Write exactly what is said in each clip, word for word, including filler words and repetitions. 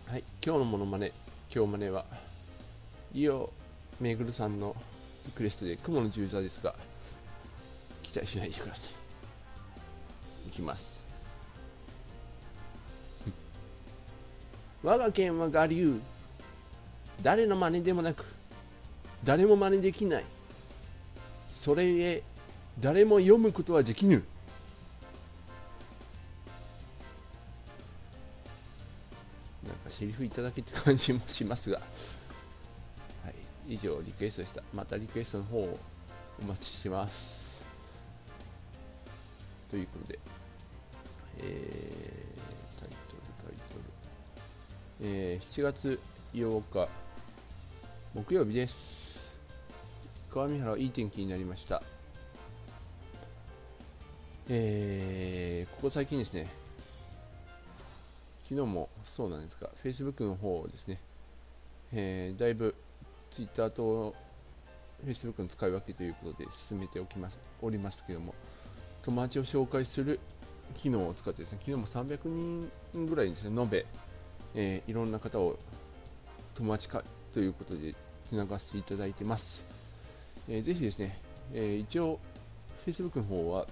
はい、今日のモノマネ、今日マネは、リオめぐるさんのリクエストで雲の十座ですが、期待しないでください。いきます。我が剣は我流。誰の真似でもなく、誰も真似できない。それゆえ、誰も読むことはできぬ。なんかセリフいただけって感じもしますが、はい、以上リクエストでした。またリクエストの方をお待ちしてます。ということで、えー、タイトルタイトル、えー、しちがつようか木曜日です。川見原いい天気になりました。えー、ここ最近ですね、昨日もそうなんですが、Facebook の方ですね、えー、だいぶ Twitter と Facebook の使い分けということで進めておきますおりますけども、友達を紹介する機能を使ってですね、昨日もさんびゃくにんぐらいですね、延べ、えー、いろんな方を友達化ということでつながせていただいてます。えー、ぜひですね、えー、一応 Facebook の方は、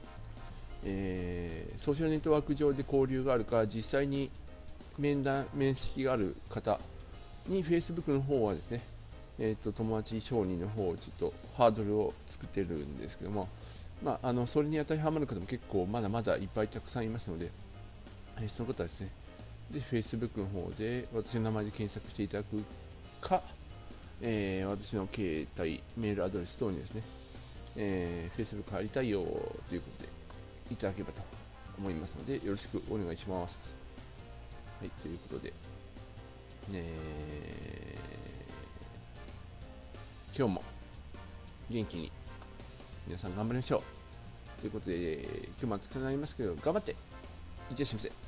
えー、ソーシャルネットワーク上で交流があるか、実際に面談面識がある方に Facebook の方はですね、えー、と友達承認の方をちょっとハードルを作ってるんですけども、まあ、あのそれに当たりはまる方も結構まだまだいっぱいたくさんいますので、えー、その方はですね、ぜひ Facebook の方で私の名前で検索していただくか、えー、私の携帯メールアドレス等にですね、えー、Facebook 入りたいよということでいただければと思いますので、よろしくお願いします。はい、ということで、えー、今日も元気に皆さん頑張りましょうということで、今日も暑くなりますけど頑張っていってらっしゃいませ。